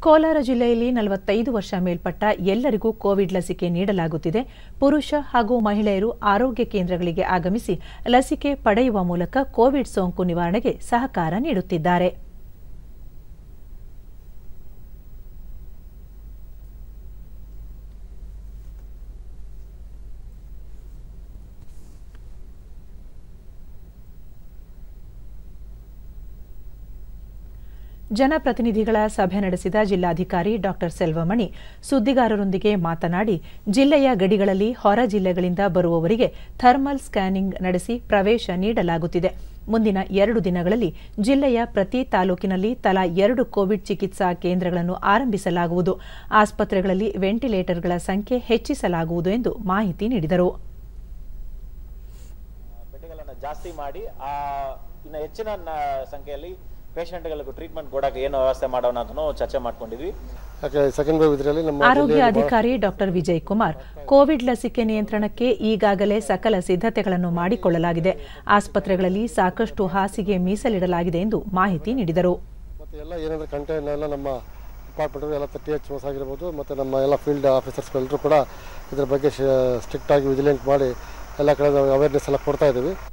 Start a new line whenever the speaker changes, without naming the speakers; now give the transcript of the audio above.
ಕೋಲಾರ ಜಿಲ್ಲೆಯಲ್ಲಿ 45 ವರ್ಷ ಮೇಲ್ಪಟ್ಟ ಎಲ್ಲರಿಗೂ ಕೋವಿಡ್ ಲಸಿಕೆ ನೀಡಲಾಗುತ್ತಿದೆ. ಪುರುಷ ಹಾಗೂ ಮಹಿಳೆಯರು ಆರೋಗ್ಯ ಕೇಂದ್ರಗಳಿಗೆ ಆಗಮಿಸಿ ಲಸಿಕೆ ಪಡೆಯುವ ಮೂಲಕ ಕೋವಿಡ್ ಸೋಂಕು ನಿವಾರಣೆಗೆ ಸಹಕಾರ ನೀಡುತ್ತಿದ್ದಾರೆ. ಜನಪ್ರತಿನಿಧಿಗಳ ಸಭೆ ನಡೆಸಿದ ಜಿಲ್ಲಾಧಿಕಾರಿ ಡಾ ಸೆಲ್ವಮಣಿ ಸುದ್ದಿಗಾರರೊಂದಿಗೆ ಮಾತನಾಡಿ, ಜಿಲ್ಲೆಯ ಗಡಿಗಳಲ್ಲಿ ಹೊರ ಜಿಲ್ಲೆಗಳಿಂದ ಬರುವವರಿಗೆ ಥರ್ಮಲ್ ಸ್ಕ್ಯಾನಿಂಗ್ ನಡೆಸಿ ಪ್ರವೇಶ ನೀಡಲಾಗುತ್ತಿದೆ. ಮುಂದಿನ 2 ದಿನಗಳಲ್ಲಿ ಜಿಲ್ಲೆಯ ಪ್ರತಿ ತಾಲೂಕಿನಲ್ಲಿ ತಲಾ 2 ಕೋವಿಡ್ ಚಿಕಿತ್ಸಾ ಕೇಂದ್ರಗಳನ್ನು ಆರಂಭಿಸಲಾಗುವುದು. ಆಸ್ಪತ್ರೆಗಳಲ್ಲಿ ವೆಂಟಿಲೇಟರ್ಗಳ ಸಂಖ್ಯೆ ಹೆಚ್ಚಿಸಲಾಗುವುದು ಎಂದು ಮಾಹಿತಿ ನೀಡಿದರು.
ಜಾಸ್ತಿ ಮಾಡಿ ಇನ್ನು ಹೆಚ್ಚಿನ ಸಂಖ್ಯೆಯಲ್ಲಿ ಪೇಷಂಟ್ಗಳಿಗೆ ಟ್ರೀಟ್ಮೆಂಟ್ ಕೊಡಕ್ಕೆ ಏನು ವ್ಯವಸ್ಥೆ ಮಾಡೋಣ ಅಂತ ಚರ್ಚೆ ಮಾಡ್ಕೊಂಡಿದ್ವಿ.
ಆರೋಗ್ಯ ಅಧಿಕಾರಿ ಡಾ ವಿಜಯ್ ಕುಮಾರ್, ಕೋವಿಡ್ ಲಸಿಕೆ ನಿಯಂತ್ರಣಕ್ಕೆ ಈಗಾಗಲೇ ಸಕಲ ಸಿದ್ಧತೆಗಳನ್ನು ಮಾಡಿಕೊಳ್ಳಲಾಗಿದೆ. ಆಸ್ಪತ್ರೆಗಳಲ್ಲಿ ಸಾಕಷ್ಟು ಹಾಸಿಗೆ ಮೀಸಲಿಡಲಾಗಿದೆ ಎಂದು ಮಾಹಿತಿ ನೀಡಿದರು.
ನಮ್ಮ ಡಿಪಾರ್ಟ್ಮೆಂಟ್ ಎಲ್ಲ THOs ಆಗಿರ್ಬೋದು ಮತ್ತು ನಮ್ಮ ಎಲ್ಲ ಫೀಲ್ಡ್ ಆಫೀಸರ್ಸ್ಗಳೆಲ್ಲರೂ ಕೂಡ ಇದರ ಬಗ್ಗೆ ಸ್ಟ್ರಿಕ್ಟ್ ಆಗಿ ವಿಜಿಲೆಂಟ್ ಮಾಡಿ ಎಲ್ಲ ಕಡೆ ಅವೇರ್ನೆಸ್ ಎಲ್ಲ ಕೊಡ್ತಾ ಇದ್ದೀವಿ.